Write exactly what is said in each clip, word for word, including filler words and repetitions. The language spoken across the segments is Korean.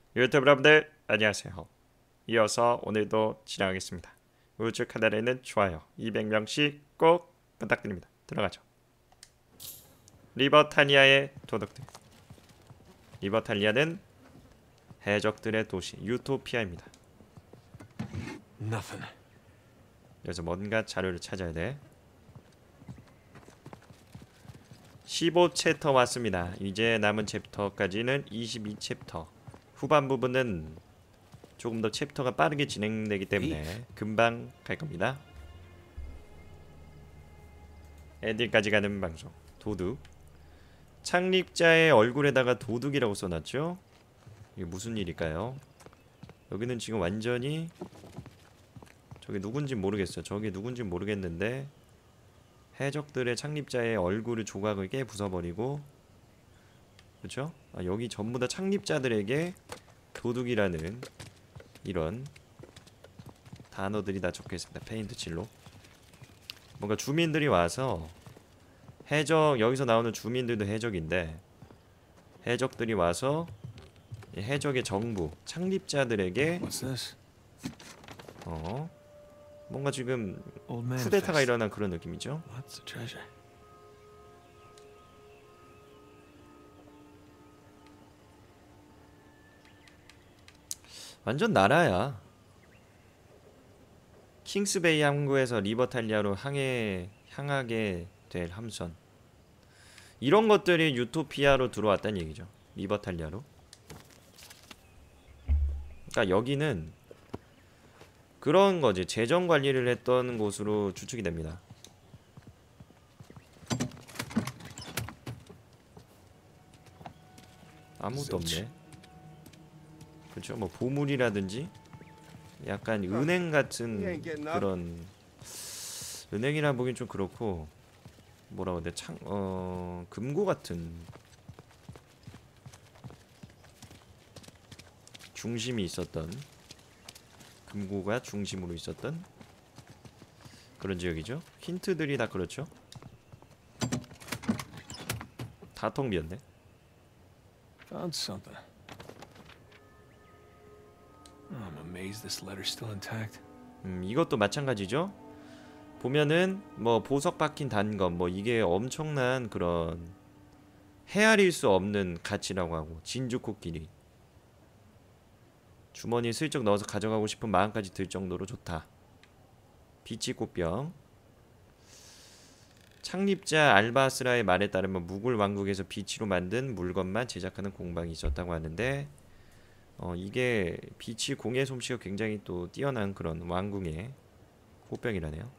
유튜브 여러분들 안녕하세요. 이어서 오늘도 진행하겠습니다. 우측 카드에 있는 좋아요 이백 명씩 꼭 부탁드립니다. 들어가죠. 리버탈리아의 도둑들. 리버탈리아는 해적들의 도시 유토피아입니다. Nothing. 그래서 뭔가 자료를 찾아야 돼. 십오 챕터 왔습니다. 이제 남은 챕터까지는 이십이 챕터. 후반 부분은 조금 더 챕터가 빠르게 진행되기 때문에 금방 갈 겁니다. 엔딩까지 가는 방송. 도둑. 창립자의 얼굴에다가 도둑이라고 써놨죠? 이게 무슨 일일까요? 여기는 지금 완전히 저게 누군지 모르겠어요. 저게 누군지 모르겠는데 해적들의 창립자의 얼굴을 조각을 깨 부숴버리고, 그렇죠? 아, 여기 전부 다 창립자들에게 도둑이라는 이런 단어들이 다 적혀있습니다. 페인트 칠로. 뭔가 주민들이 와서 해적, 여기서 나오는 주민들도 해적인데 해적들이 와서 해적의 정부, 창립자들에게 What's this? 어 뭔가 지금 Old 쿠데타가 manifest. 일어난 그런 느낌이죠. What's the treasure? 완전 나라야. 킹스베이 항구에서 리버탈리아로 항해 향하게 될 함선. 이런 것들이 유토피아로 들어왔다는 얘기죠. 리버탈리아로. 그러니까 여기는 그런 거지. 재정 관리를 했던 곳으로 추측이 됩니다. 아무것도 없네. 그렇죠. 뭐 보물이라든지 약간 은행 같은 그런, 은행이라 보긴 좀 그렇고 뭐라고 해야 돼? 창, 어, 금고 같은 중심이 있었던, 금고가 중심으로 있었던 그런 지역이죠. 힌트들이 다 그렇죠. 다 텅 비었네. Found something. Oh, I'm amazed this letter's still intact. 음, 이것도 마찬가지죠. 보면은 뭐 보석 박힌 단검, 뭐 이게 엄청난 그런 헤아릴 수 없는 가치라고 하고, 진주 코끼리 주머니에 슬쩍 넣어서 가져가고 싶은 마음까지 들 정도로 좋다. 비치 꽃병. 창립자 알바스라의 말에 따르면 무굴 왕국에서 비치로 만든 물건만 제작하는 공방이 있었다고 하는데, 어, 이게 비치 공예 솜씨가 굉장히 또 뛰어난 그런 왕궁의 꽃병이라네요.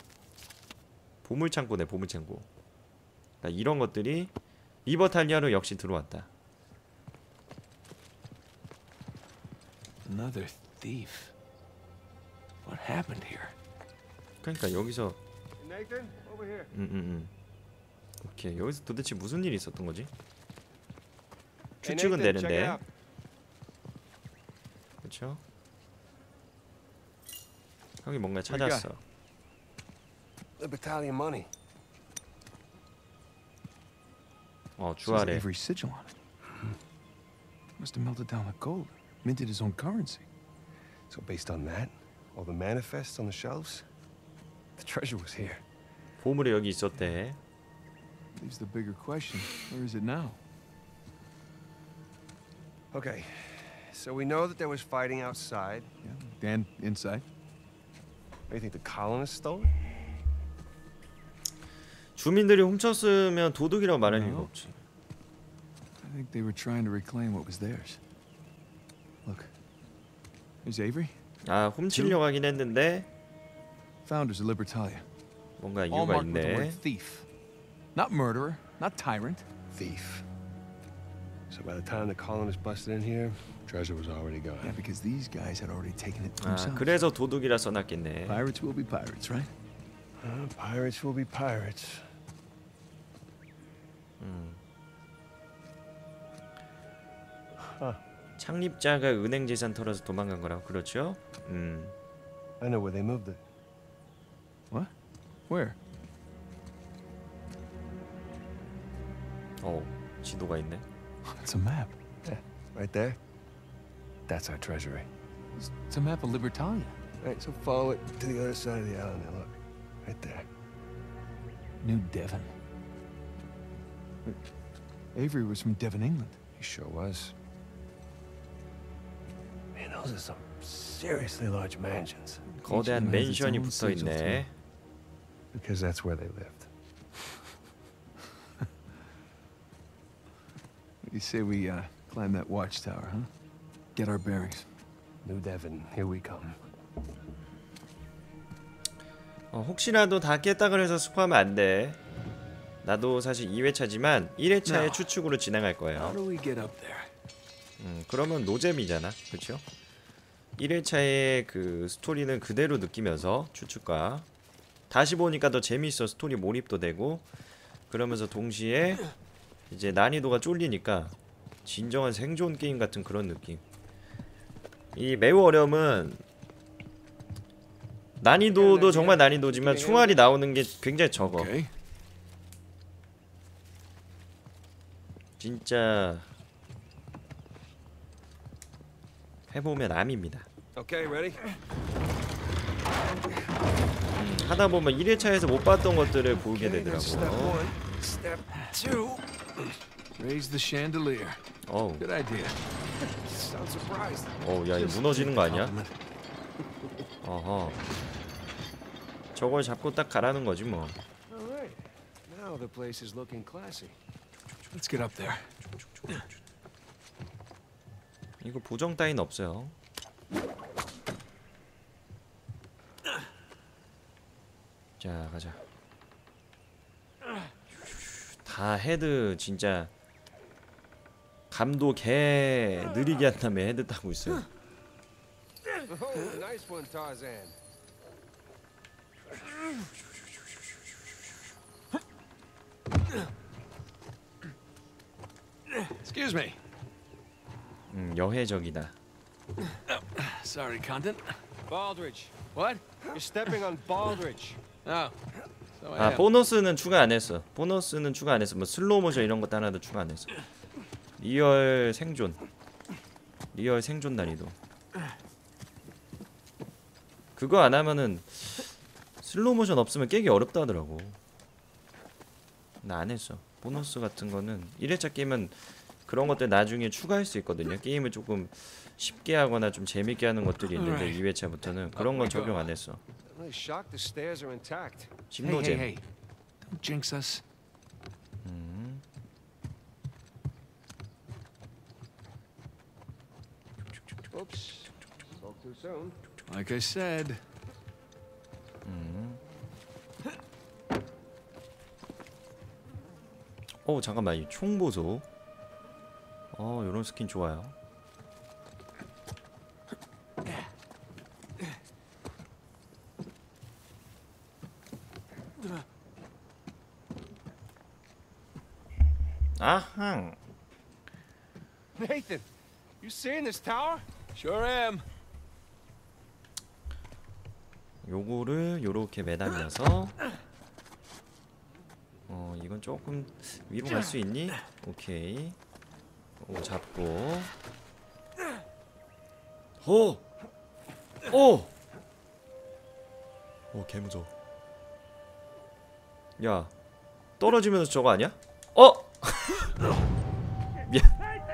보물창고네, 보물창고. 그러니까 이런 것들이 리버탈리아로 역시 들어왔다. Another thief. What happened here? 그러니까 여기서 Nathan, over here. 음, 음, 음. 오케이, 여기서 도대체 무슨 일이 있었던 거지? Hey, 추측은 Nathan, check it 되는데, out. 그렇죠? 형이 뭔가 What do you got? 찾았어. The battalion money. 어, Says 주아래. Avery sigil on it. Must have melted down the gold, minted his own currency. So based on that, all the manifests on the shelves, the treasure was here. 보물이 여기 있었대. Leaves the bigger question: where is it now? Okay, so we know that there was fighting outside. Yeah, and inside. What do you think the colonists stole it? 주민들이 훔쳤으면 도둑이라고 말할 이유가 No. 없지. I think they were trying to reclaim what was theirs. Look, there's Avery. 아, 훔치려고 하긴 했는데 Founders of Libertalia. 뭔가 All 이유가 marked with the 있네. word thief. Not murderer, not tyrant. Thief. So by the time the colonists busted in here, treasure was already gone. Yeah, because these guys had already taken it 아, themselves. 그래서 도둑이라 써놨겠네. Pirates will be pirates, right? Uh, pirates will be pirates. 음. 창립자가 은행 재산 털어서 도망간 거라고. 그렇죠? 음. I know where they moved it. What? Where? 어, 지도가 있네. It's a map. Right there. That's our treasury. It's, it's a map of Libertalia. Right, so follow it to the other side of the island there, look. Right there. New Devon. Avery was from Devon, England. He sure was. Man, those are some seriously large mansions. 거대한 맨션이 붙어 있네. Because that's where they lived. You say we uh, climb that watchtower, huh? Get our bearings. New Devon, here we come. 어, 혹시라도 다 깼다 그래서 스포하면 안 돼. 나도 사실 이 회차지만 일 회차의 No. 추측으로 진행할 How 거예요. do we get up there? 음, 그러면 노잼이잖아. 그렇죠? 일 회차의 그 스토리는 그대로 느끼면서 추측과 다시 보니까 더 재미있어. 스토리 몰입도 되고 그러면서 동시에 이제 난이도가 쫄리니까 진정한 생존 게임 같은 그런 느낌. 이 매우 어려움은 난이도도 정말 난이도지만 총알이 나오는 게 굉장히 적어. Okay. 진짜 해보면 암입니다. Okay, ready? 음, 하다 보면 일 회차에서 못 봤던 것들을 보게 Okay, that's step 되더라고요. one. Step two. Raise the chandelier. 어우, Good idea. Sound surprised. 어우, 야, 이거 무너지는 거 아니야? Compliment. 어허. 저걸 잡고 딱 가라는 거지 뭐. All right. Now the place is looking classy. Let's get up there. 이거 보정 따윈 없어요. 자, 가자. 다 헤드 진짜 감도 개 느리게 한 다음에 헤드 따고 있어요. Oh, nice one, Tarzan. Excuse me. 음, 여해적이다. Sorry, content. Baldridge. What? You're stepping on Baldridge. Oh. So I 아, am. 보너스는 추가 안 했어. 보너스는 추가 안 했어. 뭐 슬로우 모션 이런 것도 하나도 추가 안 했어. 리얼 생존. 리얼 생존 난이도. 그거 안 하면은 슬로우 모션 없으면 깨기 어렵다 하더라고. 나 안 했어. 보너스 같은 거는 일 회차 게임은 그런 것들 나중에 추가할 수 있거든요. 게임을 조금 쉽게 하거나 좀 재밌게 하는 것들이 있는데 이 회차부터는 그런 건 적용 안 했어. I'm really shocked the stairs are intact. Hey, hey, 집노잼. hey. Don't jinx us. 음. Oops. Spoke too soon. Like I said. 음. 어 잠깐만 이 총 보소. 어 요런 스킨 좋아요. 아항. Nathan, you seeing this tower? Sure am. 요거를 요렇게 매달려서 어 이건 조금 위로 갈 수 있니? 오케이. 오 잡고 오! 오! 오 개무서워. 야 떨어지면서 저거 아니야? 어! 미안.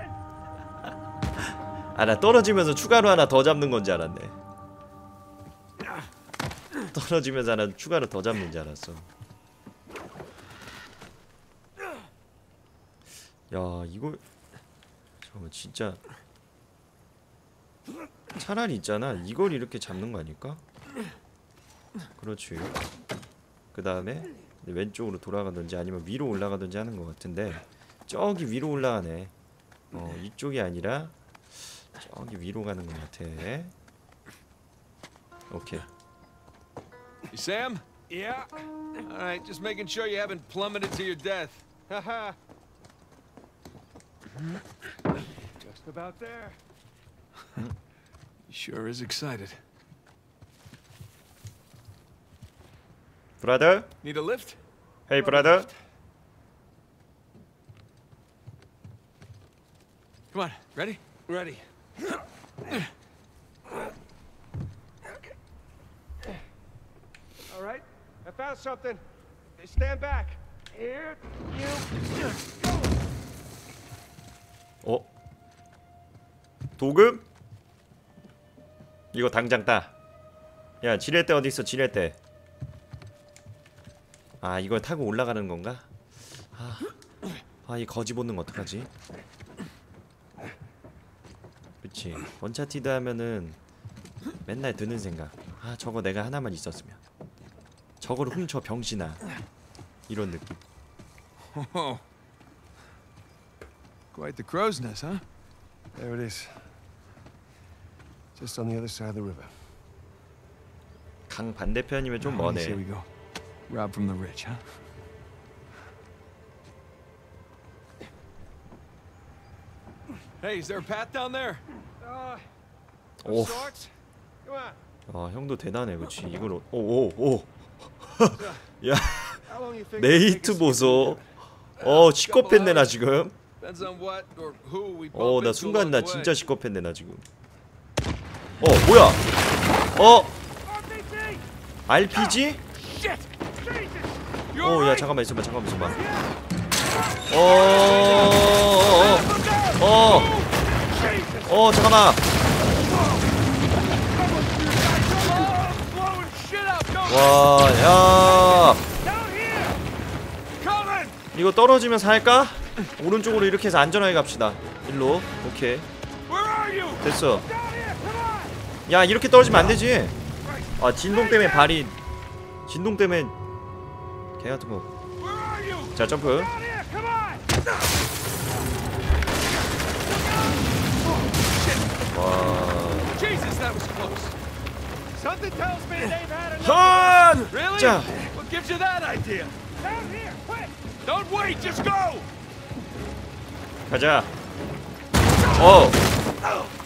아 나 떨어지면서 추가로 하나 더 잡는 건지 알았네. 떨어지면서 하나 추가로 더 잡는 줄 알았어. 야 이걸 잠깐만 진짜 차라리 있잖아 이걸 이렇게 잡는 거 아닐까? 그렇지. 그 다음에 왼쪽으로 돌아가든지 아니면 위로 올라가든지 하는 것 같은데 저기 위로 올라가네. 어 이쪽이 아니라 저기 위로 가는 것 같아. 오케이. You Sam? Yeah. All right, just making sure you haven't plummeted to your death. Haha. Just about there. He sure is excited. 브라더? Need a lift? 헤이 브라더? Come on, ready? Ready. All right, I found something. Stand back. Here you go. 어? 도금? 이거 당장 따. 야, 지렛대 어디 있어? 지렛대. 아, 이걸 타고 올라가는 건가? 아, 아, 이 거지 본능 어떡하지? 그치. 언차티드 하면은 맨날 드는 생각. 아, 저거 내가 하나만 있었으면. 저걸 훔쳐 병신아. 이런 느낌. Oh. Quite the crow's nest, huh? There it is. Just on the other side of the river. 강 반대편이면 좀 Oh, yes, here we 머네. go. Rob from the rich, huh? Hey, is there a path down there? Uh, 오, sorts. Come on. 아, 형도 대단해, 그렇지. 이걸 오, 오, 오. 야, How long you think it'll take 네이트 us to 보소. 어, 시커했네 나 지금. Depends on what or who we 어, bump 나 into 순간 along 나 the way. 진짜 시커했네 나 지금. 어, 뭐야? 어, 알피지? 어, 야 잠깐만 있어봐, 잠깐만 있어봐. 어, 어, 어, 어, 어, 잠깐만. 와, 야, 이거 떨어지면 살까? 오른쪽으로 이렇게 해서 안전하게 갑시다. 일로, 오케이. 됐어. 야, 이렇게 떨어지면 안 되지. 아, 진동 때문에 발이, 진동 때문에 개 같은 거. 자, 점프. 와. Jesus, that was close. Something tells me they've had enough. 한! Really? 자, What gives you that idea? Down here, quick. Don't wait, just go. 가자. 어.